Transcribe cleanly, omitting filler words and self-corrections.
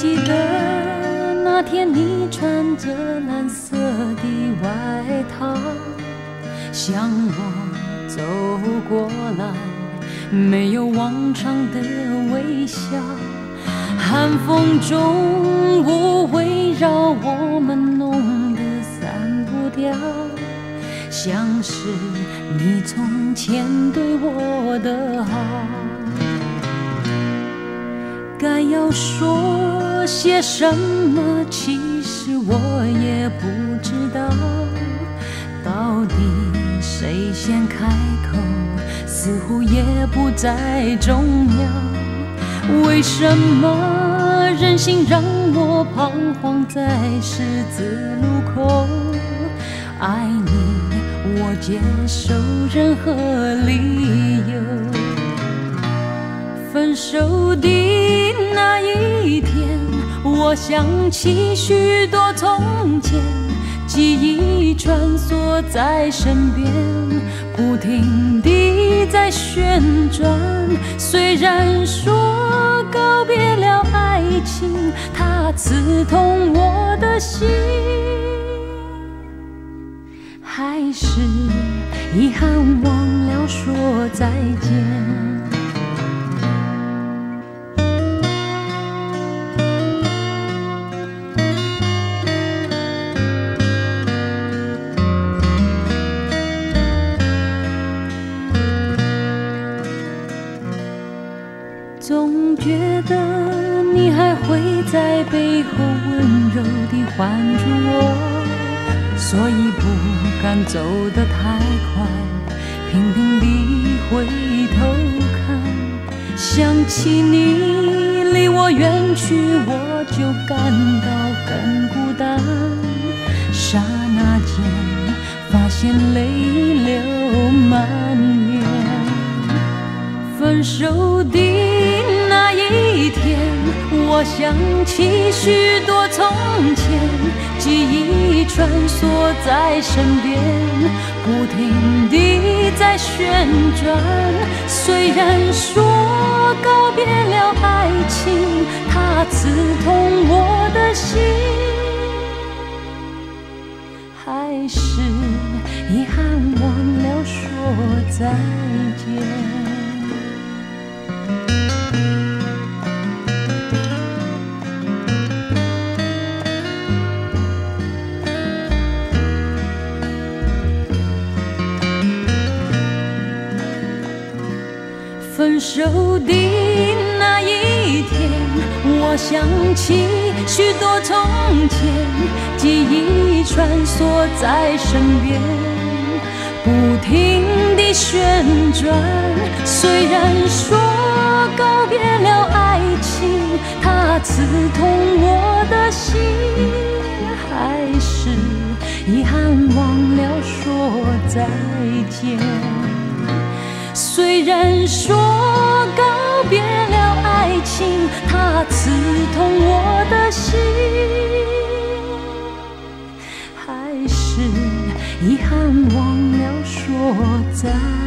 记得那天你穿着蓝色的外套，向我走过来，没有往常的微笑。寒风中雾围绕我们，弄得散不掉，像是你从前对我的好。该要说些什么，其实我也不知道。到底谁先开口，似乎也不再重要。为什么任性让我彷徨在十字路口？爱你，我接受任何理由。分手的那一天，我想起许多从前，记忆穿梭在身边，不停地在旋转。虽然说告别了爱情，它刺痛我的心，还是遗憾忘了说再见。总觉得你还会在背后温柔地环住我，所以不敢走得太快，频频地回头看。想起你离我远去，我就感到更孤单。刹那间发现泪流满面。分手的那一天，我想起许多从前，记忆穿梭在身边，不停地在旋转。虽然说告别了爱情，它刺痛我的心，还是遗憾忘了说再见。分手的那一天，我想起许多从前，记忆穿梭在身边，不停地旋转。虽然说告别了爱情，它刺痛我的心，还是遗憾忘了说再见。虽然说告别了爱情，它刺痛我的心，还是遗憾忘了说再见。